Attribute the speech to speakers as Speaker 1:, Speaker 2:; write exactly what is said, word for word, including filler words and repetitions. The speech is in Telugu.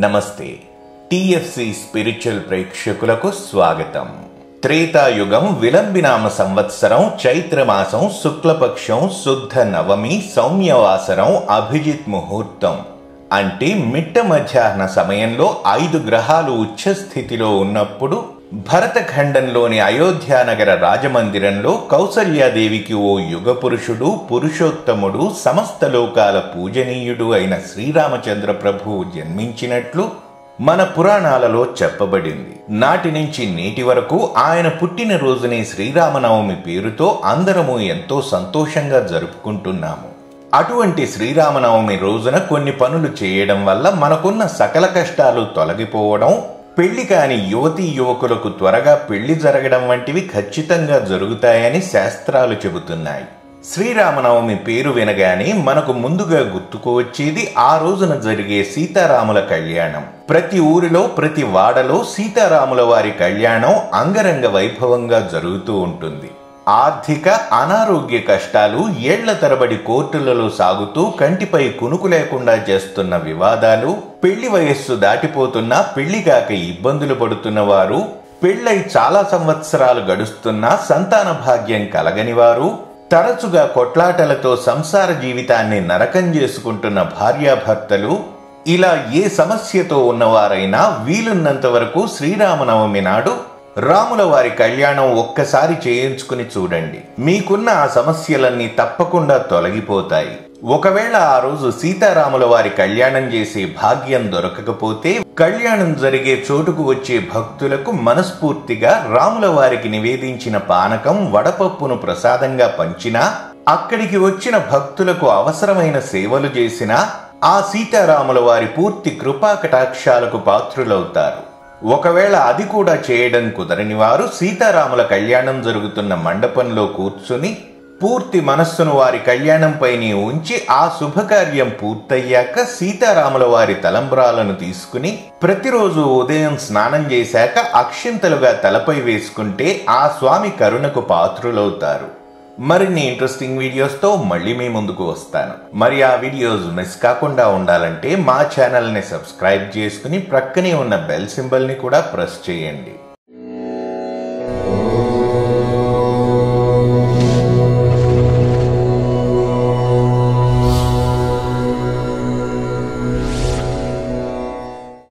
Speaker 1: నమస్తే. టిఎఫ్సి స్పిరిచువల్ ప్రేక్షకులకు స్వాగతం. త్రేతాయుగం విలంబినామ సంవత్సరం చైత్రమాసం శుక్లపక్షం శుద్ధ నవమి సౌమ్యవాసరం అభిజిత్ ముహూర్తం అంటే మిట్ట మధ్యాహ్న సమయంలో ఐదు గ్రహాలు ఉచ్చస్థితిలో ఉన్నప్పుడు భరతఖండంలోని అయోధ్యానగర రాజమందిరంలో కౌసల్యాదేవికి ఓ యుగ పురుషుడు పురుషోత్తముడు సమస్త లోకాల పూజనీయుడు అయిన శ్రీరామచంద్ర ప్రభువు జన్మించినట్లు మన పురాణాలలో చెప్పబడింది. నాటి నుంచి నేటి వరకు ఆయన పుట్టిన రోజునే శ్రీరామనవమి పేరుతో అందరము ఎంతో సంతోషంగా జరుపుకుంటున్నాము. అటువంటి శ్రీరామనవమి రోజున కొన్ని పనులు చేయడం వల్ల మనకున్న సకల కష్టాలు తొలగిపోవడం, పెళ్లి కాని యువతీ యువకులకు త్వరగా పెళ్లి జరగడం వంటివి ఖచ్చితంగా జరుగుతాయని శాస్త్రాలు చెబుతున్నాయి. శ్రీరామనవమి పేరు వినగానే మనకు ముందుగా గుర్తుకు వచ్చేది ఆ రోజున జరిగే సీతారాముల కళ్యాణం. ప్రతి ఊరిలో ప్రతి వాడలో సీతారాముల వారి కళ్యాణం అంగరంగ వైభవంగా జరుగుతూ ఉంటుంది. ఆర్థిక అనారోగ్య కష్టాలు, ఏళ్ల తరబడి కోర్టులలో సాగుతూ కంటిపై కునుకు లేకుండా చేస్తున్న వివాదాలు, పెళ్లి వయస్సు దాటిపోతున్నా పెళ్లి కాక ఇబ్బందులు పడుతున్న వారు, పెళ్లై చాలా సంవత్సరాలు గడుస్తున్నా సంతాన భాగ్యం కలగని వారు, తరచుగా కొట్లాటలతో సంసార జీవితాన్ని నరకం చేసుకుంటున్న భార్యాభర్తలు, ఇలా ఏ సమస్యతో ఉన్నవారైనా వీలున్నంత వరకు శ్రీరామనవమి నాడు రాముల వారి కళ్యాణం ఒక్కసారి చేయించుకుని చూడండి. మీకున్న ఆ సమస్యలన్నీ తప్పకుండా తొలగిపోతాయి. ఒకవేళ ఆ రోజు సీతారాముల వారి కళ్యాణం చేసే భాగ్యం దొరకకపోతే కళ్యాణం జరిగే చోటుకు వచ్చే భక్తులకు మనస్ఫూర్తిగా రాముల వారికి నివేదించిన పానకం వడపప్పును ప్రసాదంగా పంచినా, అక్కడికి వచ్చిన భక్తులకు అవసరమైన సేవలు చేసినా ఆ సీతారాముల వారి పూర్తి కృపా కటాక్షాలకు పాత్రులవుతారు. ఒకవేళ అది కూడా చేయడం కుదరని వారు సీతారాముల కళ్యాణం జరుగుతున్న మండపంలో కూర్చుని పూర్తి మనస్సును వారి కళ్యాణంపైనే ఉంచి ఆ శుభకార్యం పూర్తయ్యాక సీతారాముల వారి తలంబ్రాలను తీసుకుని ప్రతిరోజు ఉదయం స్నానం చేశాక అక్షింతలుగా తలపై వేసుకుంటే ఆ స్వామి కరుణకు పాత్రులవుతారు. మరిన్ని ఇంట్రెస్టింగ్ వీడియోస్తో మళ్ళీ మీ ముందుకు వస్తాను. మరి ఆ వీడియోస్ మిస్ కాకుండా ఉండాలంటే మా ఛానల్ని సబ్స్క్రైబ్ చేసుకుని ప్రక్కనే ఉన్న బెల్ సింబల్ని కూడా ప్రెస్ చేయండి.